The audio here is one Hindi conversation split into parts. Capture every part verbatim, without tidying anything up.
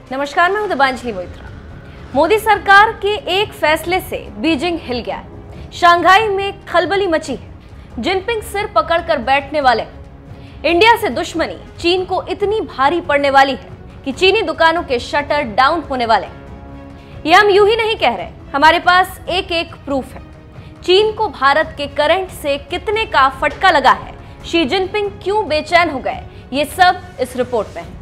नमस्कार, मैं हूं दिबांजलि मोइत्रा। मोदी सरकार के एक फैसले से बीजिंग हिल गया है। शंघाई में खलबली मची है। जिनपिंग सिर पकड़कर बैठने वाले। इंडिया से दुश्मनी चीन को इतनी भारी पड़ने वाली है कि चीनी दुकानों के शटर डाउन होने वाले। ये हम यूं ही नहीं कह रहे, हमारे पास एक एक प्रूफ है। चीन को भारत के करंट से कितने का फटका लगा है, शी जिनपिंग क्यों बेचैन हो गए, ये सब इस रिपोर्ट में है।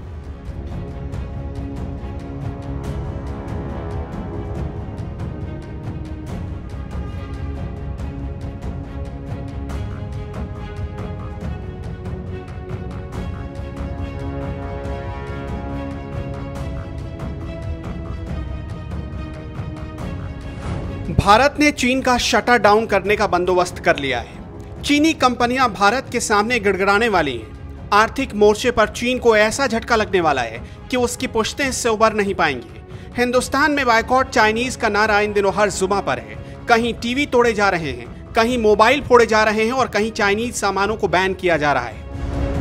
भारत ने चीन का शटर डाउन करने का बंदोबस्त कर लिया है। चीनी कंपनियां भारत के सामने गिड़गिड़ाने वाली हैं। आर्थिक मोर्चे पर चीन को ऐसा झटका लगने वाला है कि उसकी पुश्तें इससे उबर नहीं पाएंगी। हिंदुस्तान में बायकॉट चाइनीज का नारा इन दिनों हर जुबां पर है। कहीं टीवी तोड़े जा रहे हैं, कहीं मोबाइल फोड़े जा रहे हैं और कहीं चाइनीज सामानों को बैन किया जा रहा है।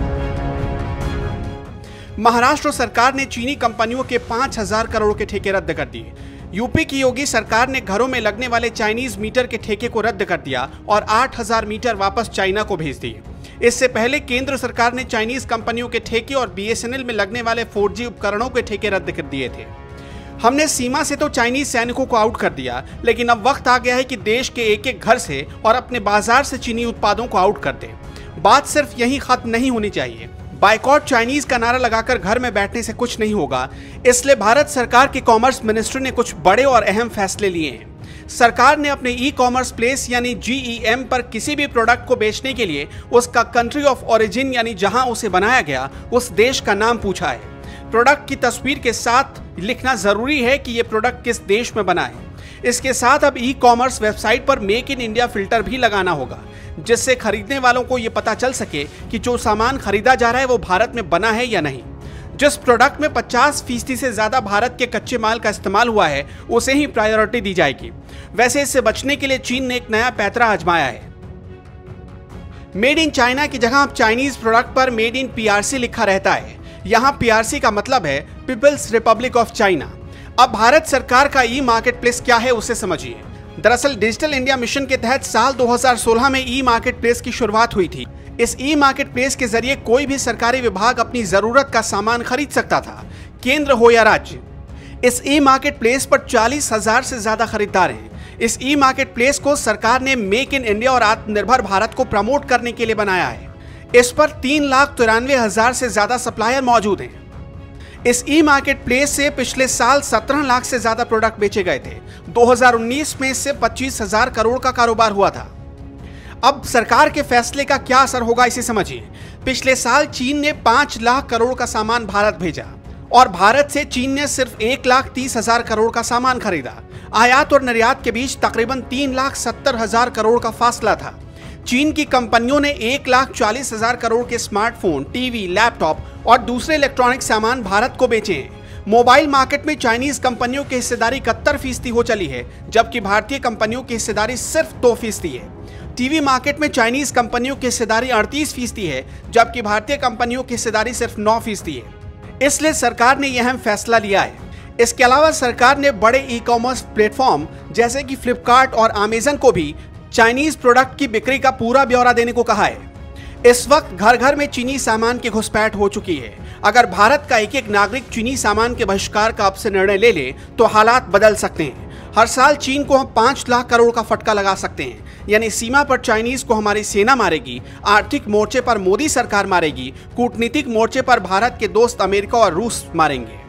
महाराष्ट्र सरकार ने चीनी कंपनियों के पांच हजार करोड़ के ठेके रद्द कर दिए। यूपी की योगी सरकार ने घरों में लगने वाले चाइनीज मीटर के ठेके को रद्द कर दिया और आठ हजार मीटर वापस चाइना को भेज दिए। इससे पहले केंद्र सरकार ने चाइनीज कंपनियों के ठेके और बीएसएनएल में लगने वाले फोर जी उपकरणों के ठेके रद्द कर दिए थे। हमने सीमा से तो चाइनीज सैनिकों को आउट कर दिया, लेकिन अब वक्त आ गया है कि देश के एक एक घर से और अपने बाजार से चीनी उत्पादों को आउट कर दें। बात सिर्फ यही खत्म नहीं होनी चाहिए। बायकॉट चाइनीज का नारा लगाकर घर में बैठने से कुछ नहीं होगा, इसलिए भारत सरकार के कॉमर्स मिनिस्ट्री ने कुछ बड़े और अहम फैसले लिए हैं। सरकार ने अपने ई कॉमर्स प्लेस यानी जी ई एम पर किसी भी प्रोडक्ट को बेचने के लिए उसका कंट्री ऑफ ओरिजिन यानी जहां उसे बनाया गया उस देश का नाम पूछा है। प्रोडक्ट की तस्वीर के साथ लिखना जरूरी है कि यह प्रोडक्ट किस देश में बना है। इसके साथ अब ई कॉमर्स वेबसाइट पर मेक इन इंडिया फिल्टर भी लगाना होगा, जिससे खरीदने वालों को यह पता चल सके कि जो सामान खरीदा जा रहा है वो भारत में बना है या नहीं। जिस प्रोडक्ट में पचास फीसदी से ज्यादा भारत के कच्चे माल का इस्तेमाल हुआ है उसे ही प्रायोरिटी दी जाएगी। वैसे इससे बचने के लिए चीन ने एक नया पैतरा आजमाया है। मेड इन चाइना की जगह अब चाइनीज प्रोडक्ट पर मेड इन पीआरसी लिखा रहता है। यहाँ पीआरसी का मतलब है पीपल्स रिपब्लिक ऑफ चाइना। अब भारत सरकार का ई मार्केट प्लेस क्या है उसे समझिए। दरअसल डिजिटल इंडिया मिशन के तहत साल दो हज़ार सोलह में ई मार्केट प्लेस की शुरुआत हुई थी। इस ई मार्केट प्लेस के जरिए कोई भी सरकारी विभाग अपनी जरूरत का सामान खरीद सकता था, केंद्र हो या राज्य। इस ई मार्केट प्लेस पर चालीस हजार से ज्यादा खरीदार हैं। इस ई मार्केट प्लेस को सरकार ने मेक इन इंडिया और आत्मनिर्भर भारत को प्रमोट करने के लिए बनाया है। इस पर तीन लाख तिरानवे हजार से ज्यादा सप्लायर मौजूद हैं। इस ई मार्केट प्लेस से पिछले साल सत्रह लाख से ज्यादा प्रोडक्ट बेचे गए थे। दो हज़ार उन्नीस में इससे पच्चीस हजार करोड़ का कारोबार हुआ था। अब सरकार के फैसले का क्या असर होगा इसे समझिए। पिछले साल चीन ने पांच लाख करोड़ का सामान भारत भेजा और भारत से चीन ने सिर्फ एक लाख तीस हजार करोड़ का सामान खरीदा। आयात और निर्यात के बीच तकरीबन तीन लाख सत्तर हजार करोड़ का फासला था। चीन की कंपनियों ने एक लाख चालीस हजार करोड़ के स्मार्टफोन, टीवी, लैपटॉप और दूसरे इलेक्ट्रॉनिक सामान भारत को बेचे हैं। मोबाइल मार्केट में चाइनीज कंपनियों की हिस्सेदारी इकहत्तर फीसदी हो चली है, जबकि भारतीय कंपनियों की हिस्सेदारी सिर्फ दो फीसदी है। टीवी मार्केट में चाइनीज कंपनियों की हिस्सेदारी अड़तीस फीसदी है, जबकि भारतीय कंपनियों की हिस्सेदारी सिर्फ नौ फीसदी है। इसलिए सरकार ने यह अहम फैसला लिया है। इसके अलावा सरकार ने बड़े ई कॉमर्स प्लेटफॉर्म जैसे कि फ्लिपकार्ट और अमेजन को भी चाइनीज प्रोडक्ट की बिक्री का पूरा ब्यौरा देने को कहा है। इस वक्त घर घर में चीनी सामान की घुसपैठ हो चुकी है। अगर भारत का एक एक नागरिक चीनी सामान के बहिष्कार का अब से निर्णय ले ले तो हालात बदल सकते हैं। हर साल चीन को हम पांच लाख करोड़ का फटका लगा सकते हैं। यानी सीमा पर चाइनीज को हमारी सेना मारेगी, आर्थिक मोर्चे पर मोदी सरकार मारेगी, कूटनीतिक मोर्चे पर भारत के दोस्त अमेरिका और रूस मारेंगे।